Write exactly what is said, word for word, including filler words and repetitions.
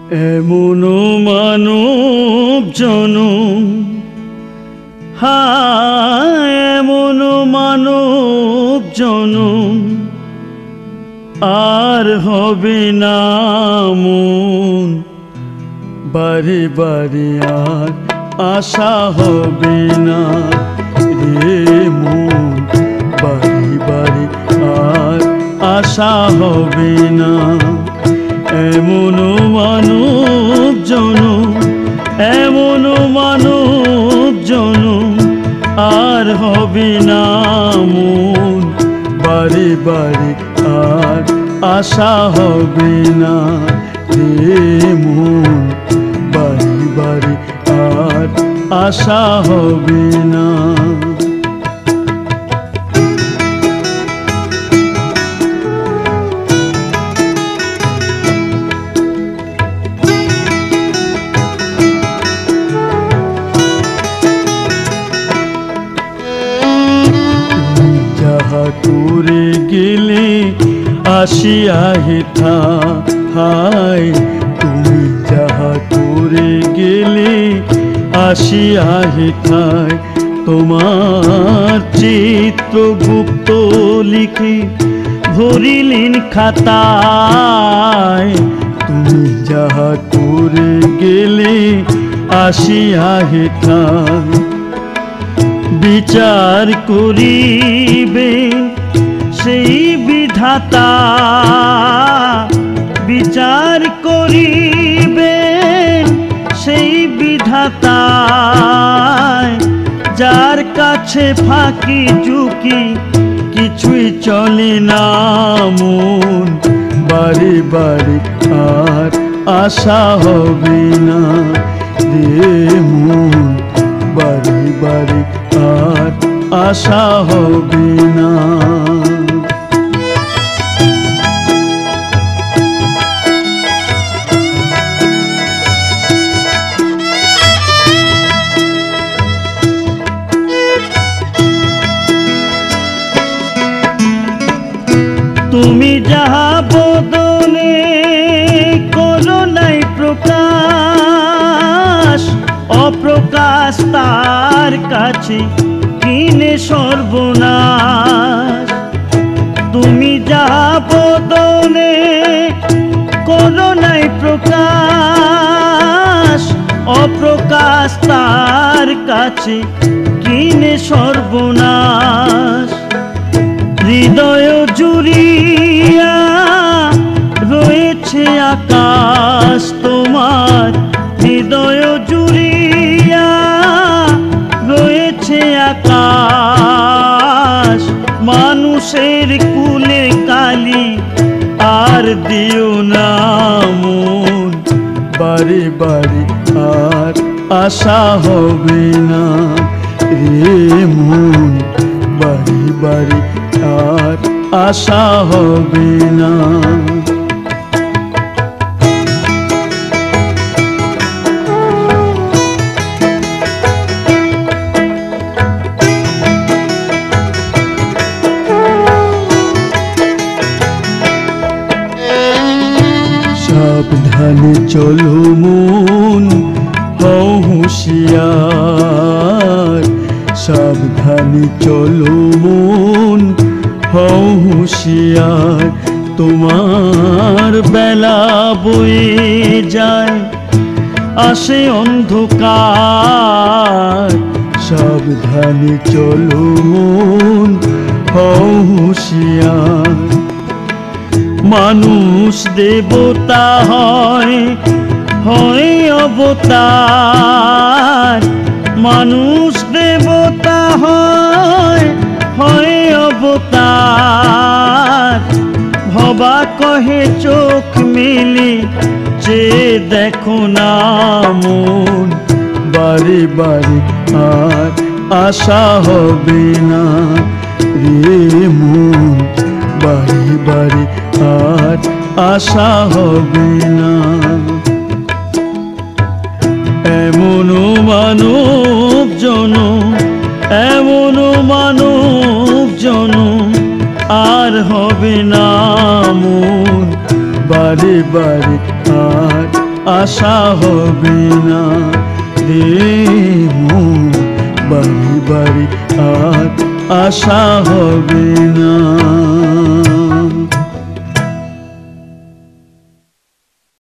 এমন মানব জনম, হায় এমন মানব জনম আর হবে না মন, বারে বারে আর আশা হবে না রে মন, বারে বারে আর আশা হবে না। এমন মানব জনম, এমন মানব জনম আর হবে না মন, বারে বারে আর আশা হবে না রে মন, বারে বারে আর আশা হবে না। করে গেলে আসিয়া হেথা, হায় তুমি যাহা করে গেলে আসিয়া হেথায়, তোমার চিত্রগুপ্ত লিখে ভরিলেন খাতায়। তুমি যাহা করে গেলে আসিয়া হেথায়, বিচার করিবে সেই বিধাতা, বিচার করিবে সেই বিধাতা, যার কাছে ফাঁকি ঝুঁকি কিছুই চলে না মন, বারে বারে আর আশা হবে না রে মন, বারে বারে আর আশা হবে না। তুমি যাহা বদনে করো নাই প্রকাশ, অপ্রকাশ তার কাছে কিনে সর্বনাশ। তুমি যাহা বদনে করো নাই প্রকাশ, অপ্রকাশ তার কাছে কিনে সর্বনাশ। হৃদয় জুড়িয়া রয়েছে আকাশ তোমার, হৃদয় জুড়িয়া রয়েছে আকাশ। মানুষের কুলে কালি আর দিও না মন, বারে বারে আর আশা হবে না রে মন, বারে বারে আর আশা হবে না। সাবধানে চলো মন, হও হুঁশিয়ার, সাবধানে চলো মন, হও হুঁশিয়ার। তোমার বেলা বয়ে যায় আসে অন্ধকার, সাবধানে চলো মন, হও হুঁশিয়ার। মানুষ দেবতা হয়, হয় অবতার, মানুষ দেবতা হয়, হয় অবতার। ভবা কহে চোখ মেলে যে দেখো না মন, বারে বারে আর আশা হবে না রে মন, বারে বারে আর আশা হবে না। এমন মানব জনম, এমন মানব জনম আর হবে না মন, বারে বারে আর আশা হবে না দেবো বাড়ি বাড়ি আর আশা হবে না।